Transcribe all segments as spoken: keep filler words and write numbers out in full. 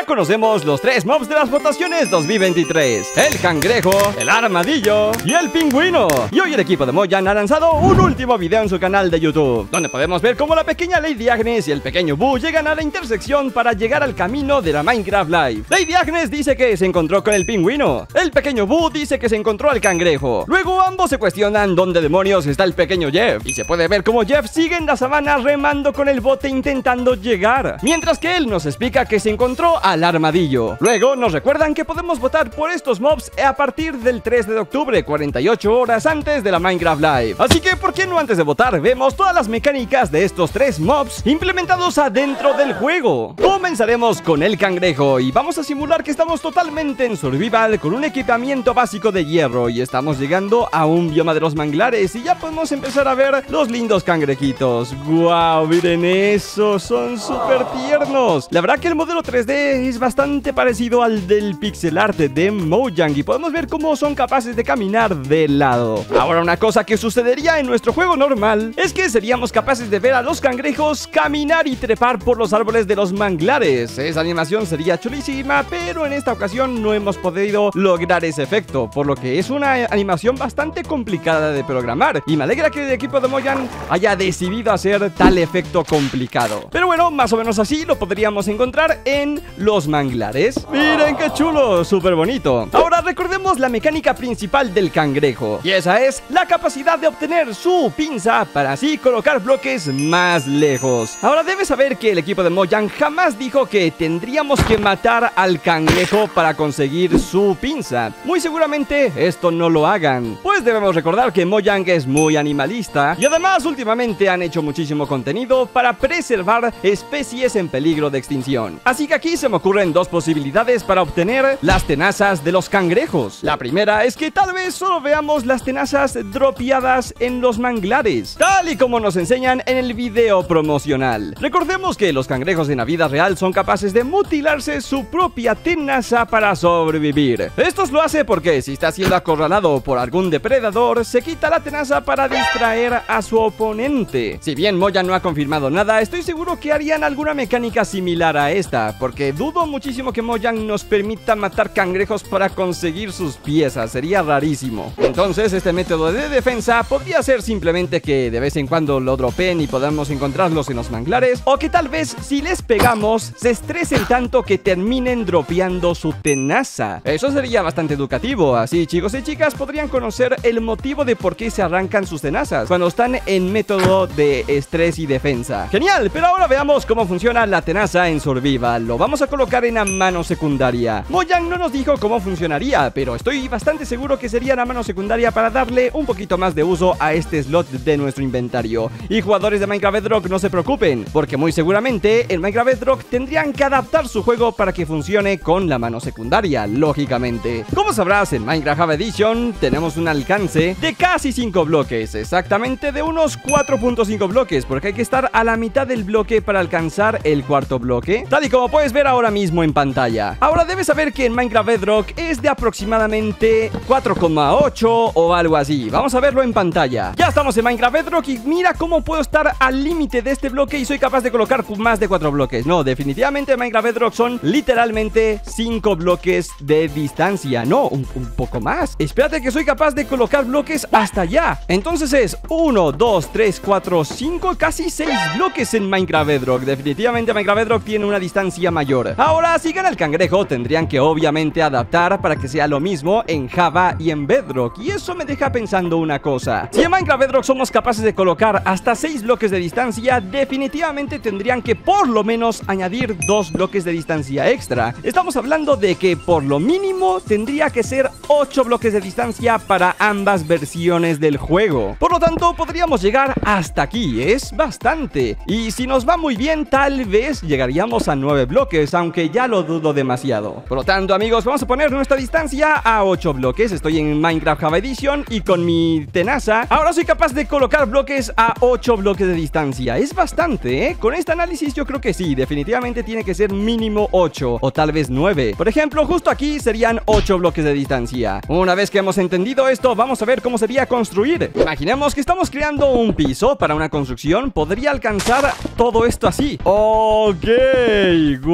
conocemos los tres mobs de las votaciones dos mil veintitrés: el cangrejo, el armadillo y el pingüino. Y hoy el equipo de Mojang ha lanzado un último video en su canal de YouTube, donde podemos ver cómo la pequeña Lady Agnes y el pequeño Boo llegan a la intersección para llegar al camino de la Minecraft Live. Lady Agnes dice que se encontró con el pingüino, el pequeño Boo dice que se encontró al cangrejo. Luego ambos se cuestionan dónde demonios está el pequeño Jeff, y se puede ver cómo Jeff sigue en la sabana remando con el bote intentando llegar, mientras que él nos explica que se encontró al armadillo. Luego nos recuerdan que podemos votar por estos mobs a partir del tres de octubre, cuarenta y ocho horas antes de la Minecraft Live. Así que, ¿por qué no antes de votar vemos todas las mecánicas de estos tres mobs implementados adentro del juego? Comenzaremos con el cangrejo y vamos a simular que estamos totalmente en survival con un equipamiento básico de hierro y estamos llegando a un bioma de los manglares y ya podemos empezar a ver los lindos cangrejitos. ¡Guau! Miren eso, son súper tiernos. La verdad que el modelo tres D es bastante parecido al del pixel art de Mojang y podemos ver cómo son capaces de caminar de lado. Ahora, una cosa que sucedería en nuestro juego normal es que seríamos capaces de ver a los cangrejos caminar y trepar por los árboles de los manglares. Esa animación sería chulísima, pero en esta ocasión no hemos podido lograr ese efecto, por lo que es una animación bastante complicada de programar y me alegra que el equipo de Mojang haya decidido hacer tal efecto complicado. Pero bueno, más o menos así lo podríamos encontrar en los manglares. Miren qué chulo, súper bonito. Ahora recordemos la mecánica principal del cangrejo, y esa es la capacidad de obtener su pinza para así colocar bloques más lejos. Ahora debes saber que el equipo de Mojang jamás dijo que tendríamos que matar al cangrejo para conseguir su pinza. Muy seguramente esto no lo hagan, pues debemos recordar que Mojang es muy animalista y además últimamente han hecho muchísimo contenido para preservar especies en peligro de extinción. Así que aquí se me ocurren dos posibilidades para obtener las tenazas de los cangrejos. La primera es que tal vez solo veamos las tenazas dropeadas en los manglares, tal y como nos enseñan en el video promocional. Recordemos que los cangrejos en la vida real son capaces de mutilarse su propia tenaza para sobrevivir. Esto lo hace porque si está siendo acorralado por algún depredador, se quita la tenaza para distraer a su oponente. Si bien Mojang no ha confirmado nada, estoy seguro que harían alguna mecánica similar a esta, porque dudo muchísimo que Mojang nos permita matar cangrejos para conseguir sus piezas, sería rarísimo. Entonces este método de defensa podría ser simplemente que de vez en cuando lo dropeen y podamos encontrarlos en los manglares, o que tal vez si les pegamos se estresen tanto que terminen dropeando su tenaza. Eso sería bastante educativo, así chicos y chicas podrían conocer el motivo de por qué se arrancan sus tenazas cuando están en método de estrés y defensa. Genial, pero ahora veamos cómo funciona la tenaza en survival. Lo vamos a colocar en la mano secundaria. Mojang no nos dijo cómo funcionaría, pero estoy bastante seguro que sería la mano secundaria para darle un poquito más de uso a este slot de nuestro inventario. Y jugadores de Minecraft Bedrock, no se preocupen, porque muy seguramente en Minecraft Bedrock tendrían que adaptar su juego para que funcione con la mano secundaria, lógicamente. Como sabrás, en Minecraft Java Edition tenemos un alcance de casi cinco bloques, exactamente de unos cuatro punto cinco bloques, porque hay que estar a la mitad del bloque para alcanzar el cuarto bloque, tal y como puedes ver ahora mismo en pantalla. Ahora debes saber que en Minecraft Bedrock es de aproximadamente cuatro coma ocho o algo así. Vamos a verlo en pantalla. Ya estamos en Minecraft Bedrock y mira cómo puedo estar al límite de este bloque y soy capaz de colocar más de cuatro bloques. No, definitivamente en Minecraft Bedrock son literalmente cinco bloques de distancia. No, un, un poco más. Espérate que soy capaz de colocar bloques hasta allá. Entonces es uno, dos, tres, cuatro, cinco, casi seis bloques en Minecraft Bedrock. Definitivamente Minecraft Bedrock tiene una distancia mayor. Ahora, si gana el cangrejo, tendrían que obviamente adaptar para que sea lo mismo en Java y en Bedrock. Y eso me deja pensando una cosa. Si en Minecraft Bedrock somos capaces de colocar hasta seis bloques de distancia, definitivamente tendrían que por lo menos añadir dos bloques de distancia extra. Estamos hablando de que por lo mínimo tendría que ser ocho bloques de distancia para ambas versiones del juego. Por lo tanto, podríamos llegar hasta aquí. Es bastante. Y si nos va muy bien, tal vez llegaríamos a nueve bloques, aunque ya lo dudo demasiado. Por lo tanto, amigos, vamos a poner nuestra distancia a ocho bloques. Estoy en Minecraft Java Edition y con mi tenaza ahora soy capaz de colocar bloques a ocho bloques de distancia. Es bastante, ¿eh? Con este análisis yo creo que sí, definitivamente tiene que ser mínimo ocho o tal vez nueve. Por ejemplo, justo aquí serían ocho bloques de distancia. Una vez que hemos entendido esto, vamos a ver cómo sería construir. Imaginemos que estamos creando un piso para una construcción. Podría alcanzar todo esto así. Ok, wow.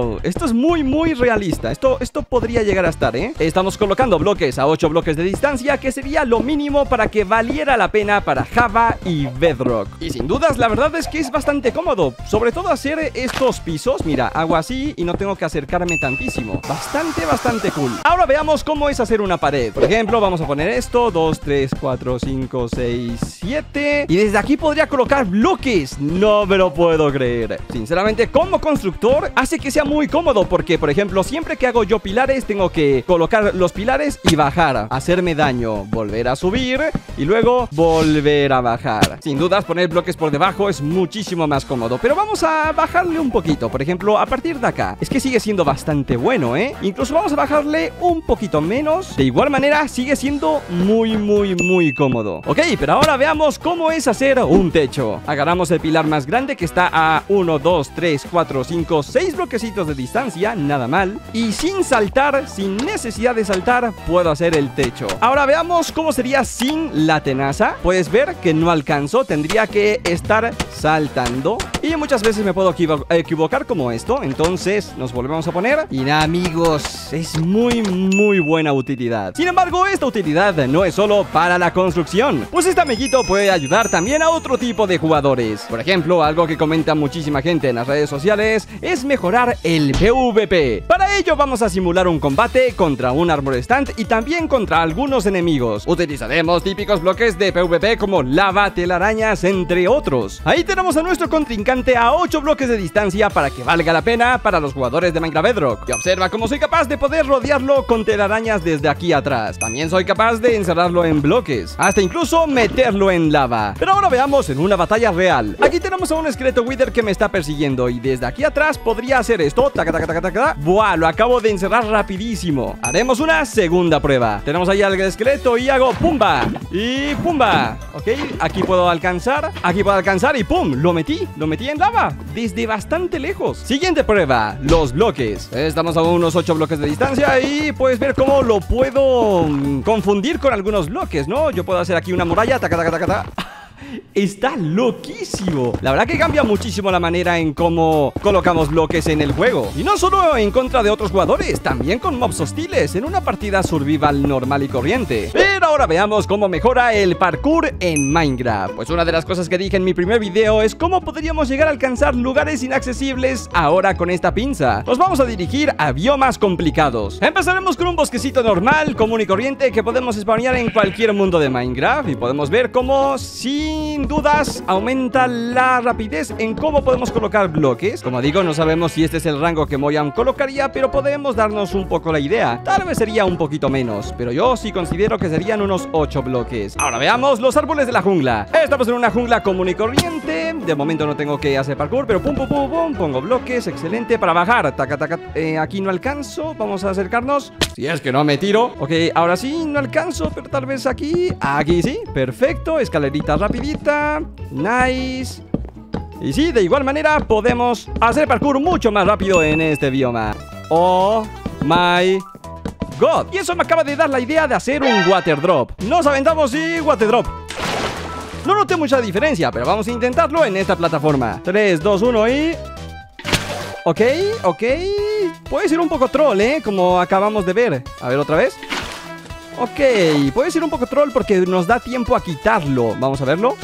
wow. Esto es muy, muy realista. Esto, esto podría llegar a estar, ¿eh? Estamos colocando bloques a ocho bloques de distancia, que sería lo mínimo para que valiera la pena para Java y Bedrock. Y sin dudas, la verdad es que es bastante cómodo. Sobre todo hacer estos pisos. Mira, hago así y no tengo que acercarme tantísimo. Bastante, bastante cool. Ahora veamos cómo es hacer una pared. Por ejemplo, vamos a poner esto. dos, tres, cuatro, cinco, seis, siete. Y desde aquí podría colocar bloques. No me lo puedo creer. Sinceramente, como constructor, hace que sea muy cómodo. Porque, por ejemplo, siempre que hago yo pilares, tengo que colocar los pilares y bajar, hacerme daño, volver a subir y luego volver a bajar. Sin dudas, poner bloques por debajo es muchísimo más cómodo. Pero vamos a bajarle un poquito. Por ejemplo, a partir de acá. Es que sigue siendo bastante bueno, ¿eh? Incluso vamos a bajarle un poquito menos. De igual manera, sigue siendo muy, muy, muy cómodo. Ok, pero ahora veamos cómo es hacer un techo. Agarramos el pilar más grande que está a uno, dos, tres, cuatro, cinco, seis bloquecitos de distancia. Nada mal. Y sin saltar, sin necesidad de saltar, puedo hacer el techo. Ahora veamos cómo sería sin la tenaza. Puedes ver que no alcanzo. Tendría que estar saltando. Y muchas veces me puedo equivo equivocar como esto. Entonces nos volvemos a poner. Y nada, amigos, es muy, muy buena utilidad. Sin embargo, esta utilidad no es solo para la construcción, pues este amiguito puede ayudar también a otro tipo de jugadores. Por ejemplo, algo que comenta muchísima gente en las redes sociales es mejorar el PvP. Para ello vamos a simular un combate contra un Armor Stand y también contra algunos enemigos. Utilizaremos típicos bloques de PvP como lava, telarañas, entre otros. Ahí tenemos a nuestro contrincante a ocho bloques de distancia para que valga la pena para los jugadores de Minecraft Bedrock. Y observa cómo soy capaz de poder rodearlo con telarañas desde aquí atrás. También soy capaz de encerrarlo en bloques, hasta incluso meterlo en lava. Pero ahora veamos en una batalla real. Aquí tenemos a un esqueleto Wither que me está persiguiendo y desde aquí atrás podría hacer esto. Taca, taca, taca, taca. Buah, lo acabo de encerrar rapidísimo. Haremos una segunda prueba. Tenemos ahí al esqueleto y hago pumba y pumba. Ok, aquí puedo alcanzar, aquí puedo alcanzar y pum, lo metí, lo metí en lava desde bastante lejos. Siguiente prueba, los bloques. Estamos a unos ocho bloques de distancia y puedes ver cómo lo puedo confundir con algunos bloques, ¿no? Yo puedo hacer aquí una muralla, taca, taca, taca, taca. Está loquísimo. La verdad que cambia muchísimo la manera en cómo colocamos bloques en el juego. Y no solo en contra de otros jugadores, también con mobs hostiles en una partida survival normal y corriente. Pero ahora veamos cómo mejora el parkour en Minecraft. Pues una de las cosas que dije en mi primer video es cómo podríamos llegar a alcanzar lugares inaccesibles ahora con esta pinza. Nos vamos a dirigir a biomas complicados. Empezaremos con un bosquecito normal, común y corriente que podemos spawnear en cualquier mundo de Minecraft. Y podemos ver cómo si sin dudas aumenta la rapidez en cómo podemos colocar bloques. Como digo, no sabemos si este es el rango que Mojang colocaría, pero podemos darnos un poco la idea. Tal vez sería un poquito menos, pero yo sí considero que serían unos ocho bloques. Ahora veamos los árboles de la jungla. Estamos en una jungla común y corriente. De momento no tengo que hacer parkour, pero pum, pum, pum, pum. Pongo bloques, excelente, para bajar. Taca, taca, eh, aquí no alcanzo. Vamos a acercarnos. Si es que no me tiro. Ok, ahora sí, no alcanzo, pero tal vez aquí. Aquí sí, perfecto. Escalerita rapidita. Nice. Y sí, de igual manera podemos hacer parkour mucho más rápido en este bioma. Oh my god. Y eso me acaba de dar la idea de hacer un water drop. Nos aventamos y water drop. No noté mucha diferencia, pero vamos a intentarlo en esta plataforma. tres, dos, uno y... Ok, ok. Puede ser un poco troll, ¿eh? Como acabamos de ver. A ver, otra vez. Ok, puede ser un poco troll porque nos da tiempo a quitarlo. Vamos a verlo.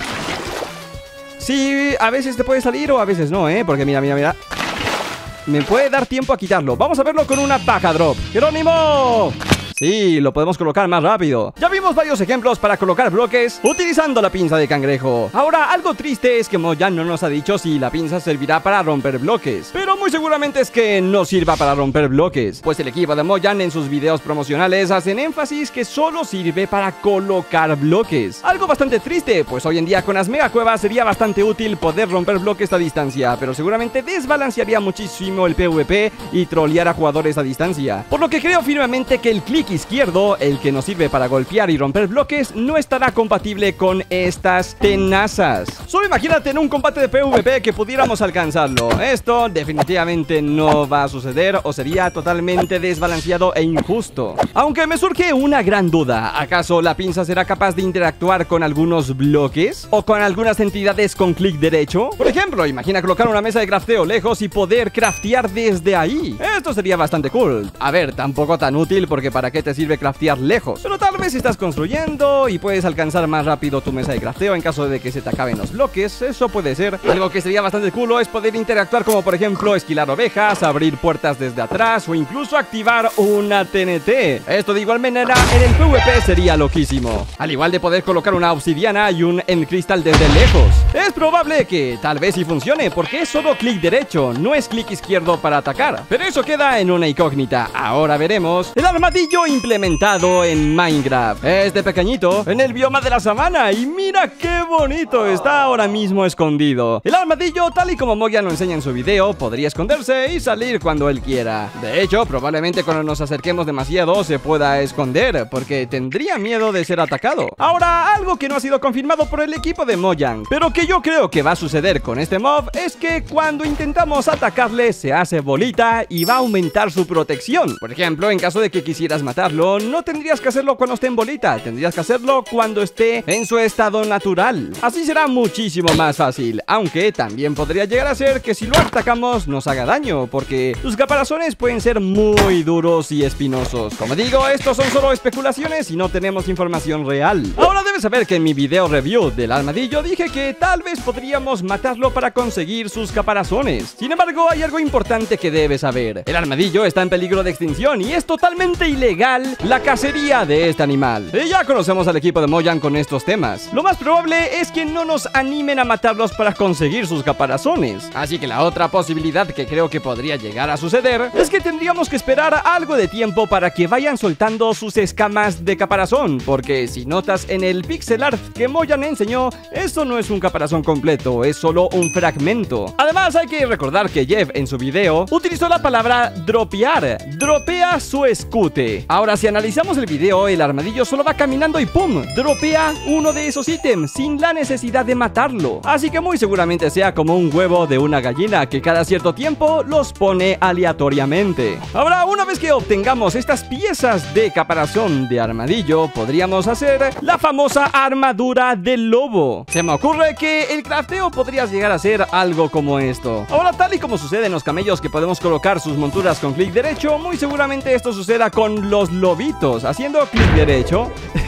Sí, a veces te puede salir o a veces no, ¿eh? Porque mira, mira, mira. Me puede dar tiempo a quitarlo. Vamos a verlo con una paja drop. ¡Jerónimo! Sí, lo podemos colocar más rápido. Ya vimos varios ejemplos para colocar bloques utilizando la pinza de cangrejo. Ahora, algo triste es que Mojang no nos ha dicho si la pinza servirá para romper bloques, pero muy seguramente es que no sirva para romper bloques, pues el equipo de Mojang en sus videos promocionales hacen énfasis que solo sirve para colocar bloques. Algo bastante triste, pues hoy en día con las megacuevas sería bastante útil poder romper bloques a distancia, pero seguramente desbalancearía muchísimo el PvP y trolear a jugadores a distancia. Por lo que creo firmemente que el click izquierdo, el que nos sirve para golpear y romper bloques, no estará compatible con estas tenazas. Solo imagínate en un combate de PvP que pudiéramos alcanzarlo. Esto definitivamente no va a suceder o sería totalmente desbalanceado e injusto. Aunque me surge una gran duda. ¿Acaso la pinza será capaz de interactuar con algunos bloques? ¿O con algunas entidades con clic derecho? Por ejemplo, imagina colocar una mesa de crafteo lejos y poder craftear desde ahí. Esto sería bastante cool. A ver, tampoco tan útil porque ¿para qué te sirve craftear lejos? Pero tal vez estás construyendo y puedes alcanzar más rápido tu mesa de crafteo en caso de que se te acaben los bloques. Eso puede ser. Algo que sería bastante cool es poder interactuar como por ejemplo esquilar ovejas, abrir puertas desde atrás o incluso activar una T N T. Esto de igual manera en el PvP sería loquísimo. Al igual de poder colocar una obsidiana y un end crystal desde lejos. Es probable que tal vez sí funcione porque es solo clic derecho, no es clic izquierdo para atacar. Pero eso queda en una incógnita. Ahora veremos el armadillo implementado en Minecraft. Este pequeñito en el bioma de la sabana y mira qué bonito está ahora mismo escondido. El armadillo, tal y como Mojang lo enseña en su video, podría esconderse y salir cuando él quiera. De hecho, probablemente cuando nos acerquemos demasiado se pueda esconder porque tendría miedo de ser atacado. Ahora, algo que no ha sido confirmado por el equipo de Mojang, pero que yo creo que va a suceder con este mob es que cuando intentamos atacarle se hace bolita y va a aumentar su protección. Por ejemplo, en caso de que quisieras matarlo, no tendrías que hacerlo cuando esté en bolita, tendrías que hacerlo cuando esté en su estado natural. Así será muchísimo más fácil, aunque también podría llegar a ser que si lo atacamos nos haga daño, porque sus caparazones pueden ser muy duros y espinosos. Como digo, estos son solo especulaciones y no tenemos información real. Ahora debes saber que en mi video review del armadillo dije que tal vez podríamos matarlo para conseguir sus caparazones. Sin embargo, hay algo importante que debes saber. El armadillo está en peligro de extinción y es totalmente ilegal la cacería de este animal. Y ya conocemos al equipo de Mojang con estos temas. Lo más probable es que no nos animen a matarlos para conseguir sus caparazones. Así que la otra posibilidad que creo que podría llegar a suceder es que tendríamos que esperar algo de tiempo para que vayan soltando sus escamas de caparazón, porque si notas en el pixel art que Mojang enseñó, eso no es un caparazón completo, es solo un fragmento. Además hay que recordar que Jeff en su video utilizó la palabra dropear, dropea su escute. Ahora si analizamos el video, el armadillo solo va caminando y ¡pum! Dropea uno de esos ítems sin la necesidad de matarlo. Así que muy seguramente sea como un huevo de una gallina que cada cierto tiempo los pone aleatoriamente. Ahora, una vez que obtengamos estas piezas de caparazón de armadillo, podríamos hacer la famosa armadura del lobo. Se me ocurre que el crafteo podría llegar a ser algo como esto. Ahora, tal y como sucede en los camellos que podemos colocar sus monturas con clic derecho, muy seguramente esto suceda con los lobitos. Haciendo clic derecho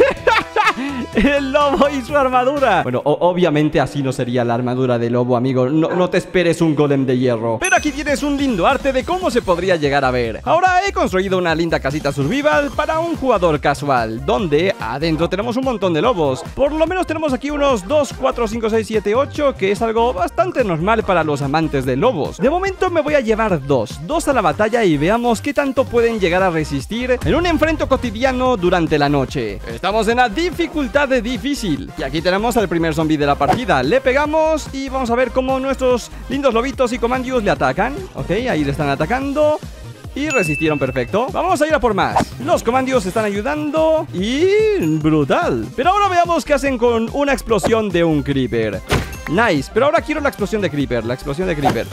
el lobo y su armadura. Bueno, obviamente así no sería la armadura de lobo, amigo. No, no te esperes un golem de hierro. Pero aquí tienes un lindo arte de cómo se podría llegar a ver. Ahora he construido una linda casita survival para un jugador casual, donde adentro tenemos un montón de lobos. Por lo menos tenemos aquí unos dos, cuatro, cinco, seis, siete, ocho, que es algo bastante normal para los amantes de lobos. De momento me voy a llevar dos, dos a la batalla y veamos qué tanto pueden llegar a resistir en un enfrento cotidiano durante la noche. Estamos en la dificultad de difícil. Y aquí tenemos al primer zombie de la partida. Le pegamos y vamos a ver cómo nuestros lindos lobitos y comandios le atacan. Ok, ahí le están atacando y resistieron perfecto. Vamos a ir a por más. Los comandios están ayudando y brutal. Pero ahora veamos qué hacen con una explosión de un creeper. Nice, pero ahora quiero la explosión de creeper. La explosión de creeper.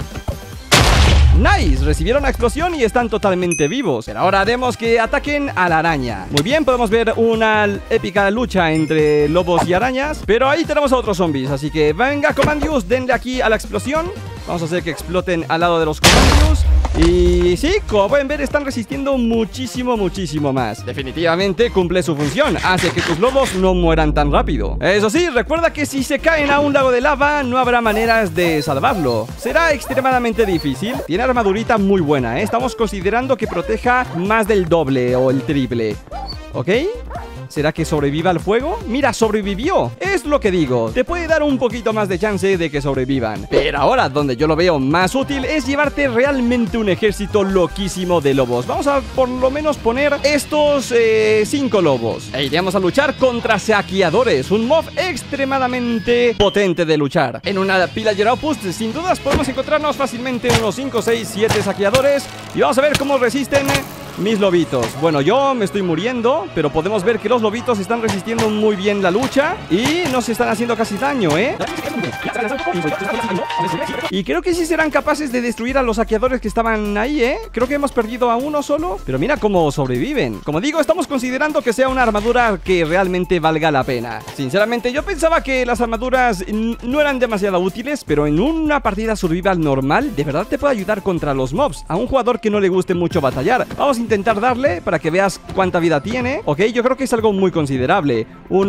Nice, recibieron la explosión y están totalmente vivos. Pero ahora haremos que ataquen a la araña. Muy bien, podemos ver una épica lucha entre lobos y arañas. Pero ahí tenemos a otros zombies, así que venga, comandios, denle aquí a la explosión. Vamos a hacer que exploten al lado de los comandios. Y sí, como pueden ver, están resistiendo muchísimo, muchísimo más. Definitivamente cumple su función, hace que tus lobos no mueran tan rápido. Eso sí, recuerda que si se caen a un lago de lava, no habrá maneras de salvarlo. Será extremadamente difícil. Tiene armadurita muy buena, ¿eh? Estamos considerando que proteja más del doble o el triple. ¿Ok? ¿Será que sobreviva al fuego? ¡Mira, sobrevivió! Es lo que digo, te puede dar un poquito más de chance de que sobrevivan. Pero ahora, donde yo lo veo más útil es llevarte realmente un ejército loquísimo de lobos. Vamos a por lo menos poner estos eh, cinco lobos. E iremos a luchar contra saqueadores, un mob extremadamente potente de luchar. En una pillager outpost, sin dudas, podemos encontrarnos fácilmente unos cinco, seis, siete saqueadores. Y vamos a ver cómo resisten mis lobitos. Bueno, yo me estoy muriendo, pero podemos ver que los lobitos están resistiendo muy bien la lucha y no se están haciendo casi daño, ¿eh? Y creo que sí serán capaces de destruir a los saqueadores que estaban ahí, ¿eh? Creo que hemos perdido a uno solo, pero mira cómo sobreviven. Como digo, estamos considerando que sea una armadura que realmente valga la pena. Sinceramente, yo pensaba que las armaduras no eran demasiado útiles, pero en una partida survival normal, de verdad te puede ayudar contra los mobs. A un jugador que no le guste mucho batallar. Vamos a intentar darle para que veas cuánta vida tiene. Ok, yo creo que es algo muy considerable.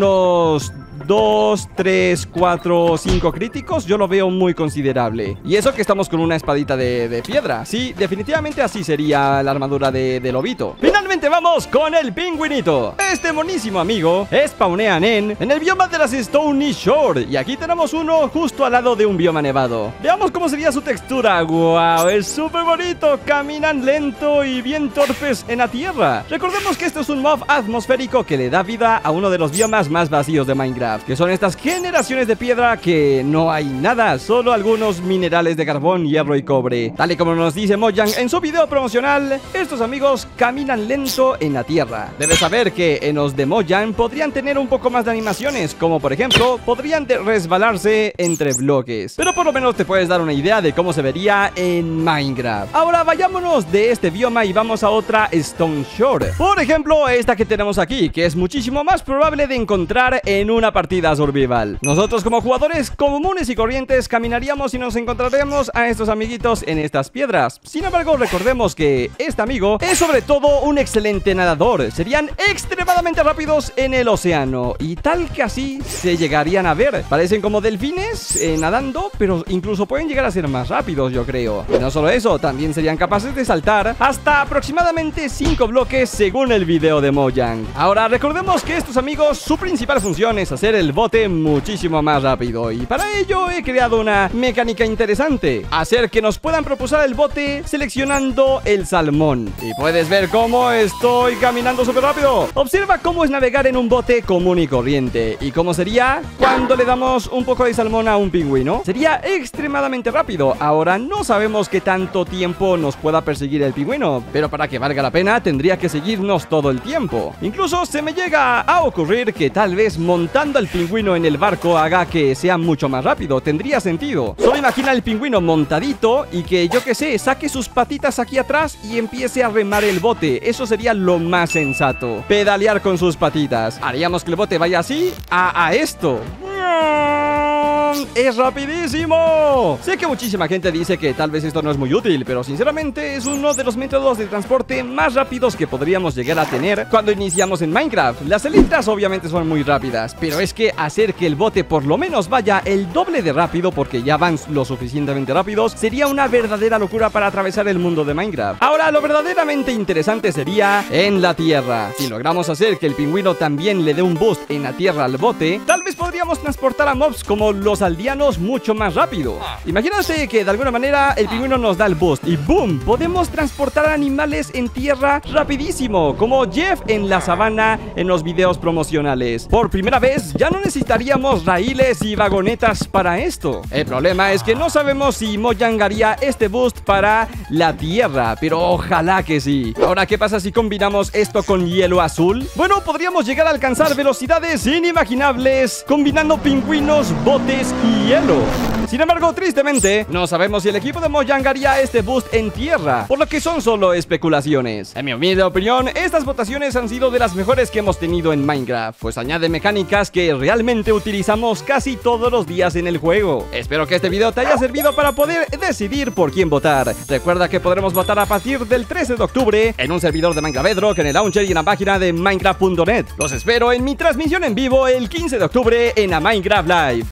Unos dos, tres, cuatro, cinco críticos, yo lo veo muy considerable. Y eso que estamos con una espadita de, de piedra. Sí, definitivamente así sería la armadura de, de lobito. Finalmente vamos con el pingüinito. Este monísimo amigo spawnean en, en el bioma de las Stony Shore. Y aquí tenemos uno justo al lado de un bioma nevado. Veamos cómo sería su textura. Wow, es súper bonito. Caminan lento y bien torpes en la tierra. Recordemos que esto es un mob atmosférico que le da vida a uno de los biomas más vacíos de Minecraft, que son estas generaciones de piedra que no hay nada, solo algunos minerales de carbón, hierro y cobre. Tal y como nos dice Mojang en su video promocional, estos amigos caminan lento en la tierra. Debes saber que en los de Mojang podrían tener un poco más de animaciones, como por ejemplo, podrían resbalarse entre bloques. Pero por lo menos te puedes dar una idea de cómo se vería en Minecraft. Ahora vayámonos de este bioma y vamos a otra Stone Shore. Por ejemplo, esta que tenemos aquí, que es muchísimo más probable de encontrar en una partida survival. Nosotros como jugadores comunes y corrientes caminaríamos y nos encontraremos a estos amiguitos en estas piedras. Sin embargo, recordemos que este amigo es sobre todo un excelente nadador. Serían extremadamente rápidos en el océano y tal que así se llegarían a ver. Parecen como delfines eh, nadando, pero incluso pueden llegar a ser más rápidos, yo creo. Y no solo eso, también serían capaces de saltar hasta aproximadamente cinco bloques según el video de Mojang. Ahora recordemos que estos amigos, su principal función es hacer el bote muchísimo más rápido, y para ello he creado una mecánica interesante: hacer que nos puedan propulsar el bote seleccionando el salmón. Y puedes ver cómo estoy caminando súper rápido. Observa cómo es navegar en un bote común y corriente, y cómo sería cuando le damos un poco de salmón a un pingüino. Sería extremadamente rápido. Ahora no sabemos qué tanto tiempo nos pueda perseguir el pingüino, pero para que valga la pena tendría que seguirnos todo el tiempo. Incluso se me llega a ocurrir que tal vez montando al pingüino en el barco haga que sea mucho más rápido. Tendría sentido. Solo imagina el pingüino montadito y que, yo que sé, saque sus patitas aquí atrás y empiece a remar el bote. Eso sería lo más sensato. Pedalear con sus patitas. Haríamos que el bote vaya así a, a esto. ¡Es rapidísimo! Sé que muchísima gente dice que tal vez esto no es muy útil, pero sinceramente es uno de los métodos de transporte más rápidos que podríamos llegar a tener cuando iniciamos en Minecraft. Las elitras obviamente son muy rápidas, pero es que hacer que el bote por lo menos vaya el doble de rápido, porque ya van lo suficientemente rápidos, sería una verdadera locura para atravesar el mundo de Minecraft. Ahora, lo verdaderamente interesante sería en la tierra. Si logramos hacer que el pingüino también le dé un boost en la tierra al bote, tal vez podríamos transportar a mobs como los aldeanos mucho más rápido. Imagínate que de alguna manera el pingüino nos da el boost y ¡boom! Podemos transportar animales en tierra rapidísimo, como Jeff en la sabana en los videos promocionales. Por primera vez ya no necesitaríamos raíles y vagonetas para esto. El problema es que no sabemos si Mojang haría este boost para la tierra, pero ojalá que sí. Ahora, ¿qué pasa si combinamos esto con hielo azul? Bueno, podríamos llegar a alcanzar velocidades inimaginables combinando pingüinos, botes y hielo. Sin embargo, tristemente, no sabemos si el equipo de Mojang haría este boost en tierra, por lo que son solo especulaciones. En mi humilde opinión, estas votaciones han sido de las mejores que hemos tenido en Minecraft, pues añade mecánicas que realmente utilizamos casi todos los días en el juego. Espero que este video te haya servido para poder decidir por quién votar. Recuerda que podremos votar a partir del trece de octubre en un servidor de Minecraft Bedrock, en el launcher y en la página de Minecraft punto net. Los espero en mi transmisión en vivo el quince de octubre en A Minecraft Live.